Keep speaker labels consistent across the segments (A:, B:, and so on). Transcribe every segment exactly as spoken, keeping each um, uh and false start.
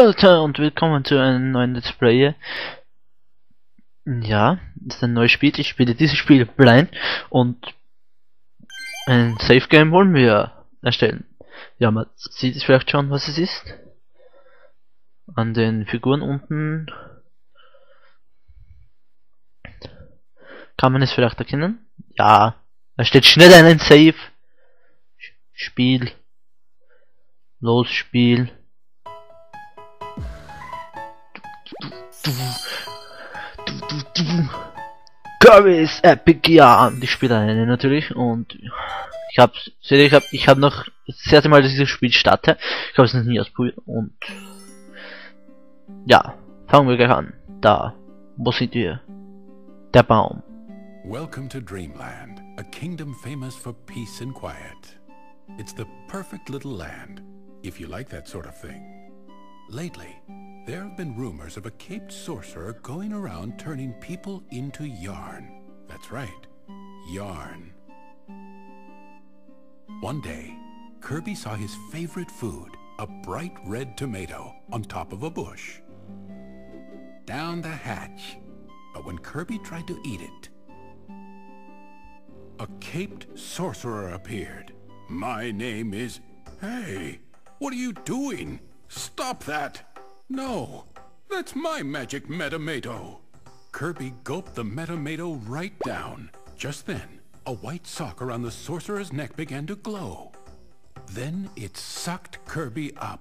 A: Leute und willkommen zu einem neuen Let's Play. Ja, das ist ein neues Spiel. Ich spiele dieses Spiel blind und ein Safe Game wollen wir erstellen. Ja, man sieht es vielleicht schon, was es ist. An den Figuren unten kann man es vielleicht erkennen. Ja, da steht schnell ein Safe. Spiel. Los, Spiel. Kirby's Epic Yarn. Ich spiele eine natürlich und ich habe, seht ihr, ich habe, ich habe noch das erste Mal, dass ich das Spiel starte. Ich habe es noch nie ausprobiert und ja, fangen wir gleich an. Da, wo sind wir? Der Baum.
B: Welcome to Dreamland, a kingdom famous for peace and quiet. It's the perfect little land, if you like that sort of thing. Lately, there have been rumors of a caped sorcerer going around turning people into yarn. That's right, yarn. One day, Kirby saw his favorite food, a bright red tomato, on top of a bush. Down the hatch. But when Kirby tried to eat it, a caped sorcerer appeared. My name is... Hey, what are you doing? Stop that! No, that's my magic Metamato. Kirby gulped the Metamato right down. Just then, a white sock around the sorcerer's neck began to glow. Then it sucked Kirby up.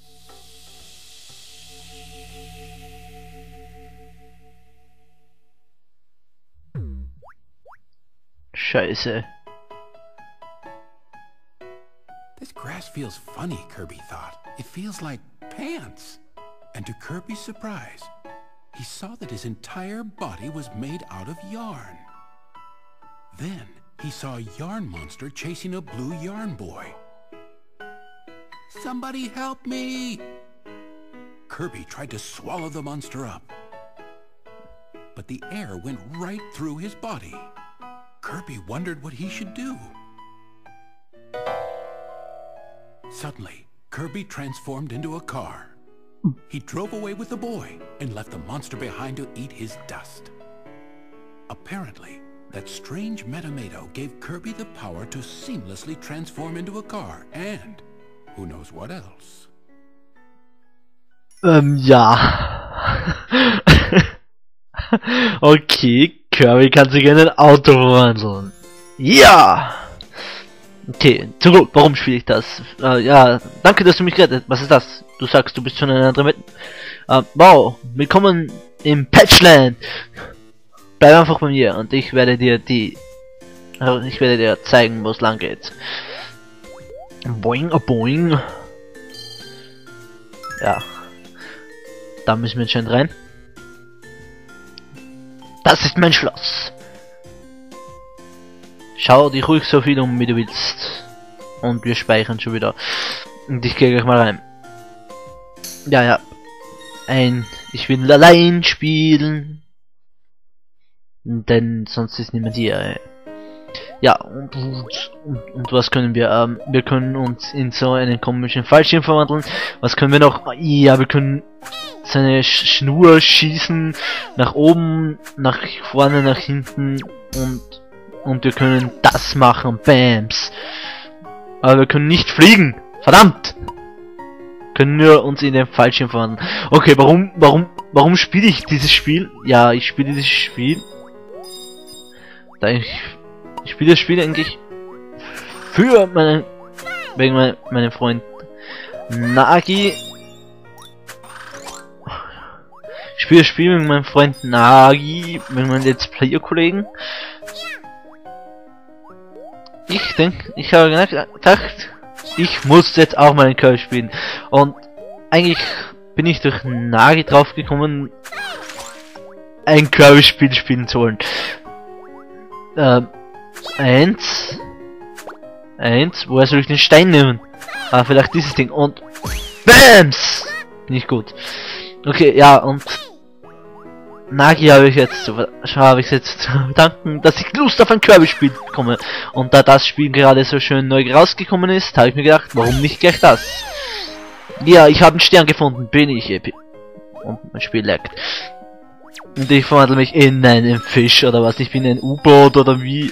A: Scheiße.
B: This grass feels funny, Kirby thought. It feels like pants. And to Kirby's surprise, he saw that his entire body was made out of yarn. Then he saw a yarn monster chasing a blue yarn boy. Somebody help me! Kirby tried to swallow the monster up. But the air went right through his body. Kirby wondered what he should do. Suddenly, Kirby transformed into a car. He drove away with the boy and left the monster behind to eat his dust. Apparently, that strange Metamato gave Kirby the power to seamlessly transform into a car and who knows what else.
A: Ähm, ja. Okay, Kirby kann sich in ein Auto verwandeln. Ja! Okay, zu gut, warum spiele ich das? Äh, ja, danke, dass du mich rettet. Was ist das? Du sagst, du bist schon in einer anderen Welt. Äh, wow, willkommen im Patchland. Bleib einfach bei mir und ich werde dir die... Äh, ich werde dir zeigen, wo es lang geht. Boing, boing. Ja. Da müssen wir anscheinend rein. Das ist mein Schloss. Schau dich ruhig so viel um, wie du willst. Und wir speichern schon wieder. Und ich gehe gleich mal rein. Ja, ja. Ein... Ich will allein spielen. Denn sonst ist niemand hier. Ja, und, und, und, und was können wir? Ähm, wir können uns in so einen komischen Fallschirm verwandeln. Was können wir noch? Ja, wir können seine Sch Schnur schießen. Nach oben, nach vorne, nach hinten. Und... Und wir können das machen, Bams. Aber wir können nicht fliegen. Verdammt! Können wir uns in den Fallschirm verwandeln. Okay, warum, warum, warum spiele ich dieses Spiel? Ja, ich spiele dieses Spiel. Da ich, ich spiele das Spiel eigentlich für meinen, wegen mein, meinem Freund Nagi. Ich spiele das Spiel mit meinem Freund Nagi, mit meinen Let's Player Kollegen. Ich denke, ich habe gedacht, ich muss jetzt auch mal einen Kirby spielen. Und eigentlich bin ich durch Nagi drauf gekommen, ein Kirby-Spiel spielen zu wollen. Ähm, eins. Eins, woher soll ich den Stein nehmen? Ah, vielleicht dieses Ding. Und BAMS! Nicht gut. Okay, ja, und Nagi habe ich jetzt zu habe ich jetzt zu verdanken, dass ich Lust auf ein Kirby-Spiel bekomme. Und da das Spiel gerade so schön neu rausgekommen ist, habe ich mir gedacht, warum nicht gleich das? Ja, ich habe einen Stern gefunden. Bin ich episch. Und mein Spiel laggt. Und ich verwandle mich in einen Fisch oder was. Ich bin ein U-Boot oder wie.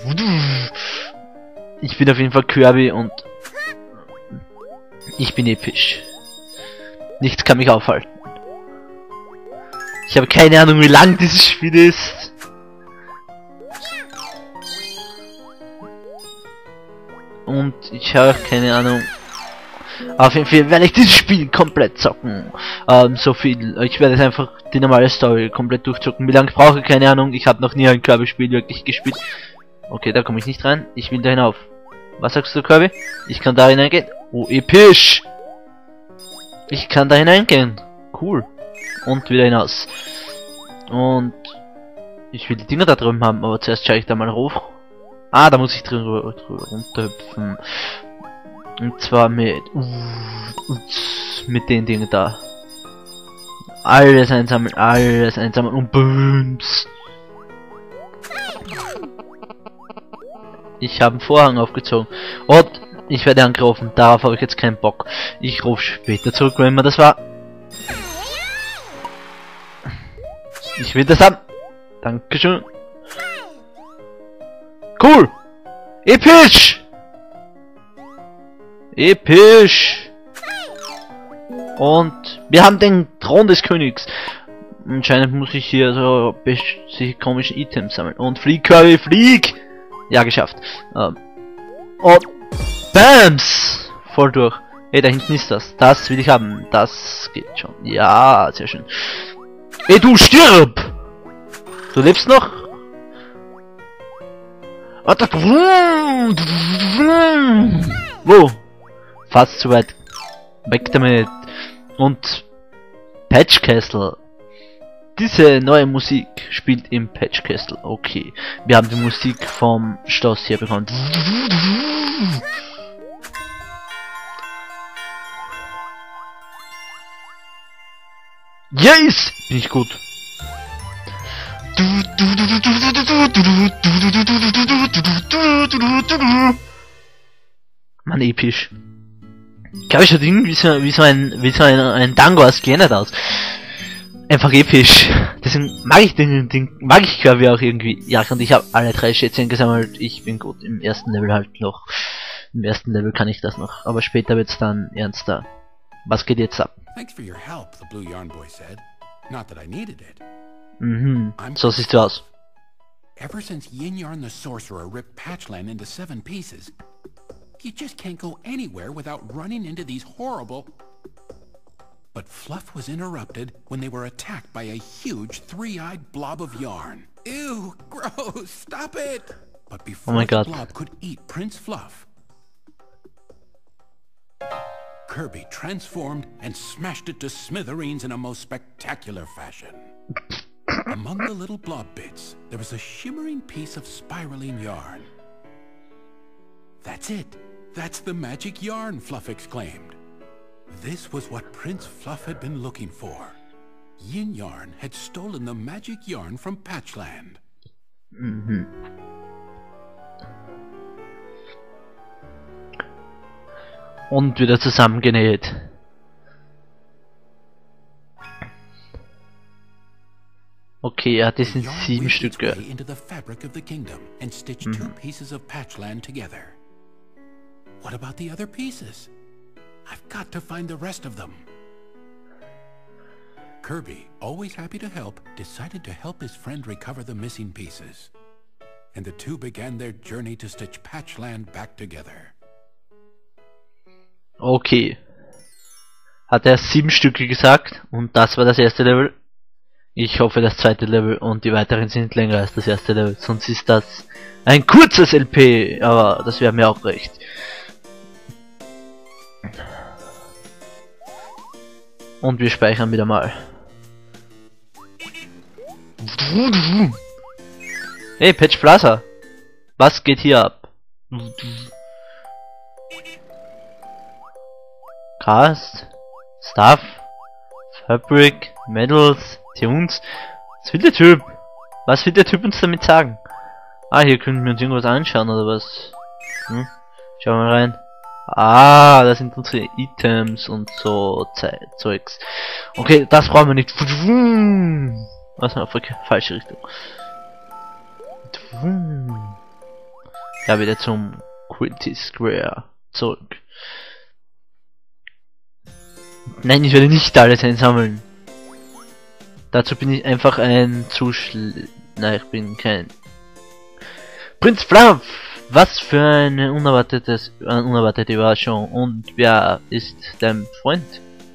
A: Ich bin auf jeden Fall Kirby und ich bin episch. Nichts kann mich aufhalten. Ich habe keine Ahnung, wie lang dieses Spiel ist. Und ich habe keine Ahnung. Auf jeden Fall werde ich dieses Spiel komplett zocken. Ähm, so viel. Ich werde jetzt einfach die normale Story komplett durchzocken. Wie lange brauche ich? Keine Ahnung. Ich habe noch nie ein Kirby-Spiel wirklich gespielt. Okay, da komme ich nicht rein. Ich will da hinauf. Was sagst du, Kirby? Ich kann da hineingehen. Oh, episch! Ich kann da hineingehen. Cool. Und wieder hinaus. Und ich will die Dinger da drüben haben, aber zuerst schaue ich da mal hoch. Ah, da muss ich drüber, drüber runterhüpfen. Und zwar mit mit den Dingen da. Alles einsammeln, alles einsammeln und booms. Ich habe einen Vorhang aufgezogen. Und ich werde angegriffen. Darauf habe ich jetzt keinen Bock. Ich rufe später zurück, wenn man das war. Ich will das haben. Dankeschön. Cool. Episch. Episch. Und wir haben den Thron des Königs. Anscheinend muss ich hier so sich komische Items sammeln. Und flieg, Kirby, flieg! Ja, geschafft. Ähm. Und BAMS! Voll durch. Ey, da hinten ist das. Das will ich haben. Das geht schon. Ja, sehr schön. Ey, du stirb! Du lebst noch? Wo? Fast zu weit. Weg damit. Und Patch Castle. Diese neue Musik spielt im Patch Castle. Okay. Wir haben die Musik vom Schloss hier bekommen. Yes! Bin ich gut. Mann, episch. Ich glaube, ich schaut irgendwie so, wie so ein, wie so ein, ein Dango aus geändert aus. Einfach episch. Deswegen mag ich den, den mag ich Kirby auch irgendwie. Ja, und ich habe alle drei Schätzchen gesammelt. Ich bin gut. Im ersten Level halt noch. Im ersten Level kann ich das noch. Aber später wird's dann ernster. Was geht jetzt ab?
B: Thanks for your help, the Blue Yarn Boy said. Not that I needed it.
A: Mhm. So siehst du aus.
B: Ever since Yin Yarn the Sorcerer ripped Patchland into seven pieces, you just can't go anywhere without running into these horrible... But Fluff was interrupted when they were attacked by a huge three-eyed blob of yarn. Ew, gross, stop it! But before
A: oh my
B: the
A: God.
B: blob could eat Prince Fluff, Kirby transformed and smashed it to smithereens in a most spectacular fashion. Among the little blob bits, there was a shimmering piece of spiraling yarn. That's it! That's the magic yarn, Fluff exclaimed. This was what Prince Fluff had been looking for. Yin Yarn had stolen the magic yarn from Patchland.
A: Mhm. Und wieder zusammengenäht. Okay, ja, das sind sieben Stücke.
B: Into the fabric of the kingdom and stitched
A: Mhm.
B: two pieces of Patchland together. What about the other pieces? I've got to find the rest of them. Kirby, always happy to help, decided to help his friend recover the missing pieces. And the two began their journey to stitch Patchland back together.
A: Okay. Hat er sieben Stücke gesagt und das war das erste Level. Ich hoffe das zweite Level und die weiteren sind länger als das erste Level, sonst ist das ein kurzes L P, aber das wäre mir auch recht. Und wir speichern wieder mal. Hey, Patch Plaza! Was geht hier ab? Cast, Stuff, Fabric, Medals, Tunes. Was will der Typ? Was will der Typ uns damit sagen? Ah, hier können wir uns irgendwas anschauen oder was? Hm? Schauen wir mal rein. Ah, das sind unsere Items und so Ze Zeugs. Okay, das brauchen wir nicht. Was war falsche Richtung. Ja, wieder zum Quinty Square zurück. Nein, ich werde nicht alles einsammeln. Dazu bin ich einfach ein Zuschl... Nein, ich bin kein... Prinz Fluff! Was für eine unerwartetes, eine unerwartete Überraschung. Und wer ist dein Freund?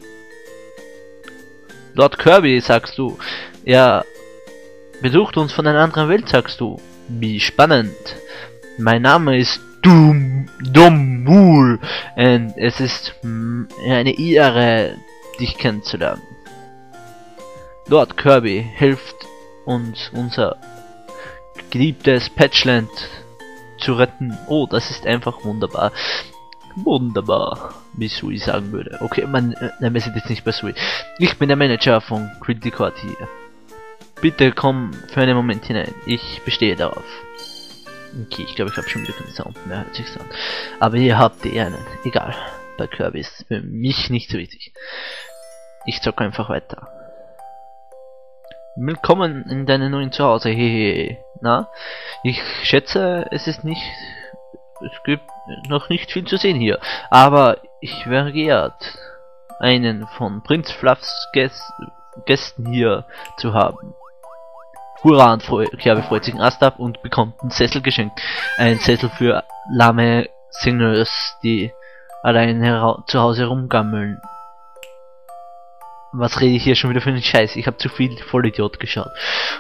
A: Lord Kirby, sagst du. Er besucht uns von einer anderen Welt, sagst du. Wie spannend. Mein Name ist Doom Domul und es ist eine Ehre, dich kennenzulernen. Lord Kirby hilft uns, unser geliebtes Patchland zu retten. Oh, das ist einfach wunderbar. Wunderbar, wie Sui sagen würde. Okay, man, nein, wir sind jetzt nicht bei Sui. Ich bin der Manager von Criticord hier. Bitte komm für einen Moment hinein. Ich bestehe darauf. Okay, ich glaube, ich habe schon wieder keinen Sound mehr, hört sich an. Aber ihr habt die einen. Egal. Bei Kirby ist es für mich nicht so wichtig. Ich zocke einfach weiter. Willkommen in deinem neuen Zuhause. Hehehe. Na, ich schätze, es ist nicht, es gibt noch nicht viel zu sehen hier, aber ich wäre geehrt, einen von Prinz Fluffs Gäst, Gästen hier zu haben. Hurra, und Kirby freut sich einen Ast ab und bekommt einen Sessel geschenkt. Ein Sessel für lahme Singers, die allein zu Hause rumgammeln. Was rede ich hier schon wieder für einen Scheiß? Ich habe zu viel Vollidiot geschaut.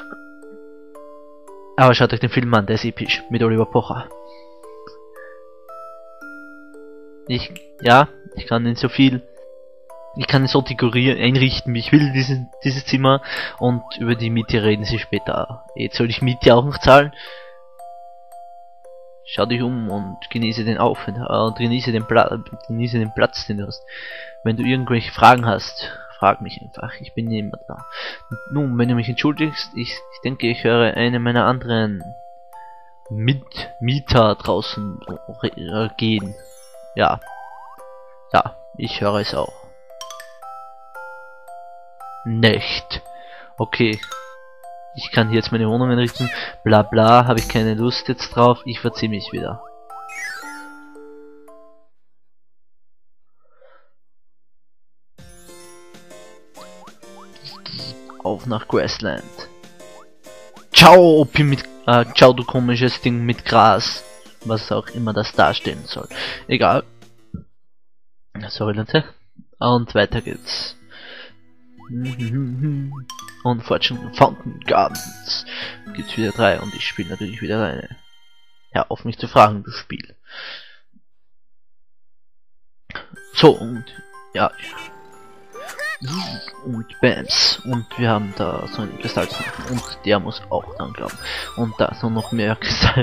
A: Aber schaut euch den Film an, der ist episch, mit Oliver Pocher. Ich, ja, ich kann ihn so viel, ich kann ihn so dekorieren, einrichten, wie ich will, dieses, dieses Zimmer, und über die Miete reden sie später. Jetzt soll ich Miete auch noch zahlen? Schau dich um und genieße den Aufenthalt, und genieße den, Pla genieße den Platz, den du hast. Wenn du irgendwelche Fragen hast, frag mich einfach, ich bin immer da. Nun, wenn du mich entschuldigst, ich, ich denke, ich höre eine meiner anderen Mitmieter draußen äh, gehen. Ja. Ja, ich höre es auch. Nicht. Okay. Ich kann hier jetzt meine Wohnung einrichten. Bla bla, habe ich keine Lust jetzt drauf. Ich verziehe mich wieder. Auf nach Grassland. Ciao, Opi mit, äh, ciao, du komisches Ding mit Gras. Was auch immer das darstellen soll. Egal. Sorry, Leute. Und weiter geht's. Und Fortune Fountain Gardens. Gibt's wieder drei und ich spiele natürlich wieder eine. Ja, auf mich zu fragen, du Spiel. So, und ja. Und Bams. Und wir haben da so einen Kristall zu machen. Und der muss auch dann glauben. Und da ist noch mehr Kristall.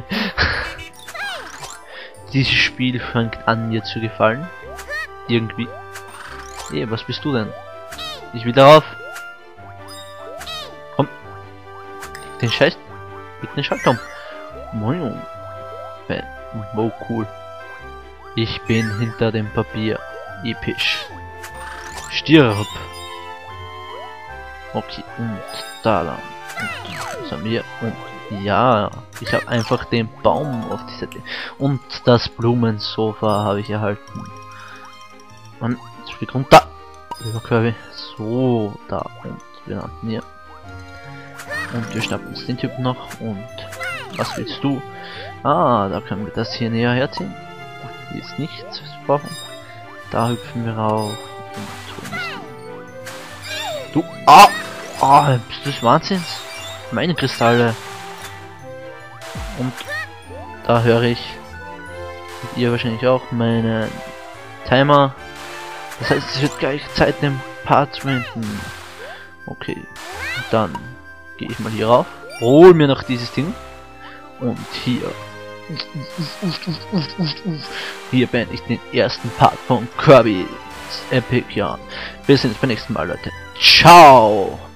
A: Dieses Spiel fängt an mir zu gefallen. Irgendwie. Hey, was bist du denn? Ich will darauf. Komm. Leg den Scheiß. Leg den Schalter um. Moin. Oh, cool. Ich bin hinter dem Papier. Episch. Stirb. Okay, und da lang. Und was haben wir? Und ja, ich habe einfach den Baum auf die Seite. Und das Blumensofa habe ich erhalten. Und jetzt fliegt runter. So, da. Und wir landen hier. Und wir schnappen uns den Typen noch. Und was willst du? Ah, da können wir das hier näher herziehen. Hier ist nichts brauchen. Da hüpfen wir rauf. Du, ah, ah, bist du des Wahnsinns? Meine Kristalle. Und da höre ich, und ihr wahrscheinlich auch, meine Timer. Das heißt, es wird gleich Zeit, den Part zu beenden. Okay, dann gehe ich mal hier rauf, hol mir noch dieses Ding und hier. Hier beende ich den ersten Part von Kirby's Epic Yarn. Wir sehen uns beim nächsten Mal, Leute. Ciao!